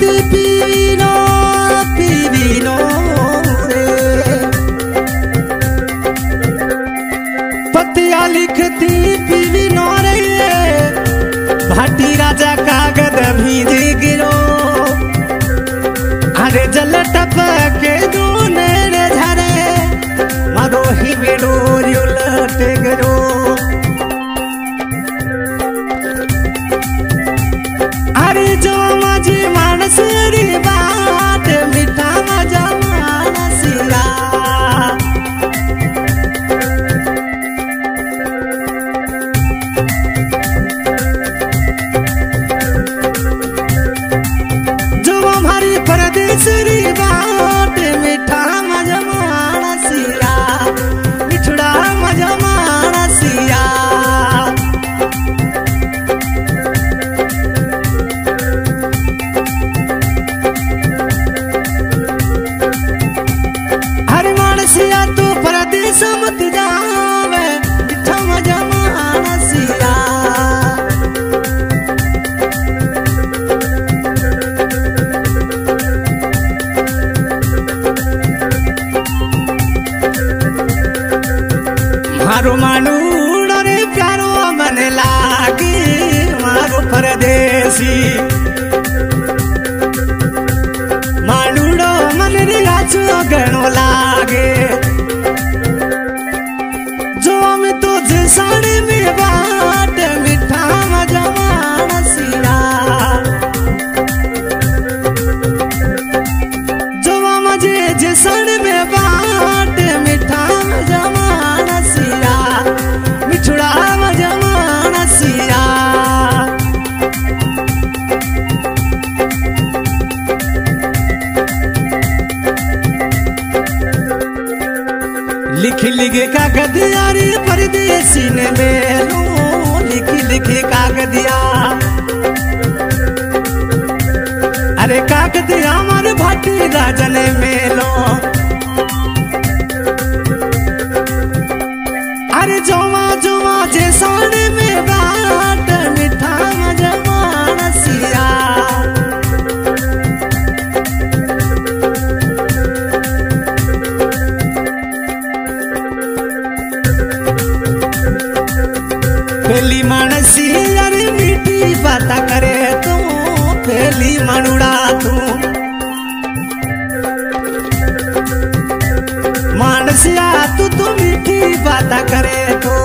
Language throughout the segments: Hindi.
लिखती पीवीनो रे, पतिया लिखती पीवीनो रे, भाटी राजा कागद भीजे गिरो, अरे जल टपके दूने रे झरे, मारो ही बेड़ो उलट गिरो। अरे जो माझी मानस री बात मिठा माझा मानसिया, जो हमारी परदेश री बात मिठा माझा मानसिया, मिठड़ा माझा मानसिया। तू परदेस मत जावे, मिठा मजा मानसिया। मारो मानूड़ो रे प्यारो मन लागे, मारो परदेसी मानूड़ो मन रे आजो गणो लागे, साड़ी में बाट मिठा मजा मानसिया, जो मजे जैसन में बाट मिठा मजा मानसिया, मिठड़ा मजा मानसिया। लिखी लिखे कागदिया रे परदेसी ने मेलो, लिखी लिखे कागदिया, अरे कागदिया हमारे भाटी राजा ने मेलो, अरे जोमा जोमा जैसाने में बाट मिठा मजा मानसिया। पहली मानसी अरे मीठी बात करे तू, पहली मनुड़ा तू मानसिया, तू मीठी बात करे तू।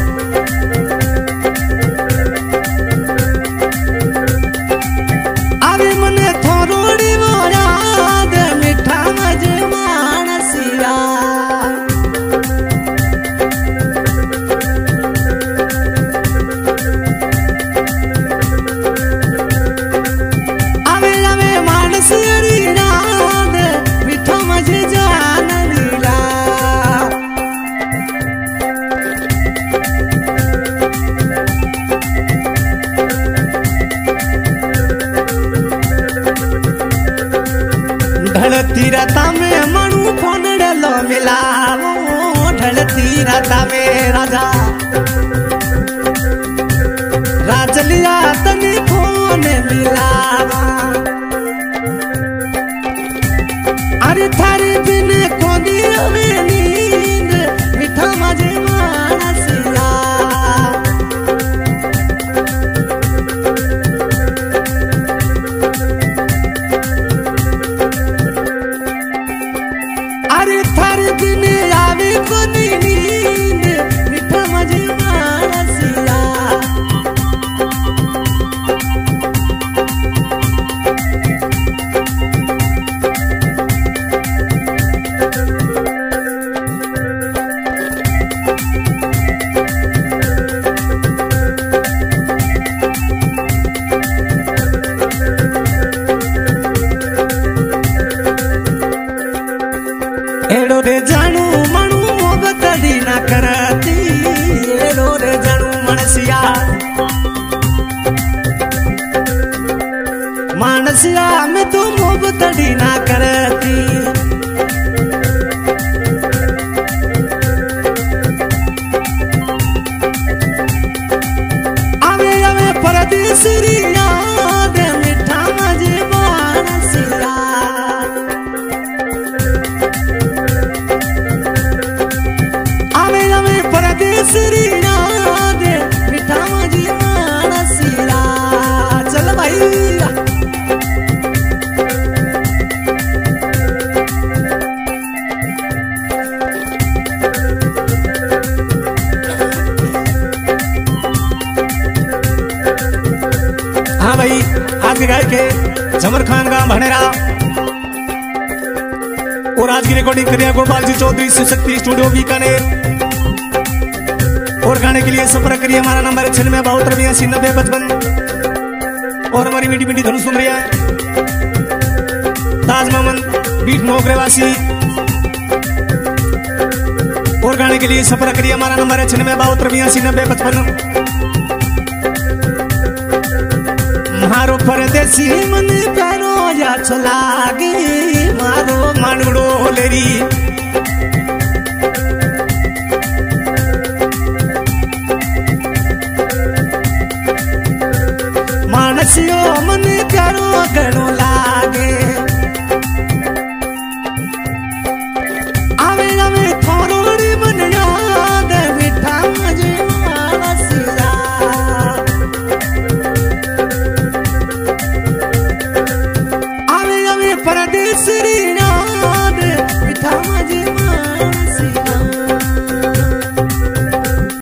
अरे मने थोड़ी याद मिठा मजे मानसिया, मिठा मजे जान लीला। ढलती राता में मणु फोन डलो मिलावो, ढलती राता में राजा राजलिया तने फोन मिलावा, अरे थारे बिन कोदी में नींद मिठा मजे मानसिया। अरे थारे बिन आवे कोदी नींद मिठा मजे मानसिया। एड़ो रे जानू मणु मोहब्बत दी ना करती, एड़ो रे जानू मनसिया मानसिया में तू मोहब्बत दी ना करती। आवे आवे परदेसी याद मिठा मजे मानसिया। भाई आज के गायक है जमर खान का भनेरा और आज की रिकॉर्डिंग करिया गोपाल जी चौधरी शिवशक्ति स्टूडियो बीकानेर। और गाने के लिए संपर्क करिए, हमारा नंबर है 9672839055 और हमारी मीठी मीठी धुन सुन रही है ताज मोहम्मद बीट नौकरेवासी। और गाने के लिए संपर्क करिए, हमारा नंबर है 9672839055। मारो परदेसी मन प्यारो या चलागे मारो मानगड़ो लेरी मानसियो